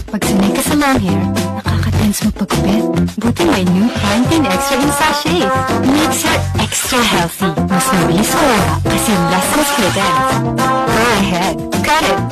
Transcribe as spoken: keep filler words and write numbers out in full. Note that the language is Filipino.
Pag sanay ka sa long hair, nakaka-tense magpagupit. Buti may new Pantene Extra in sachet. Makes her extra healthy. Mas mabilis mawala kasi less ang split ends. Go ahead, cut it!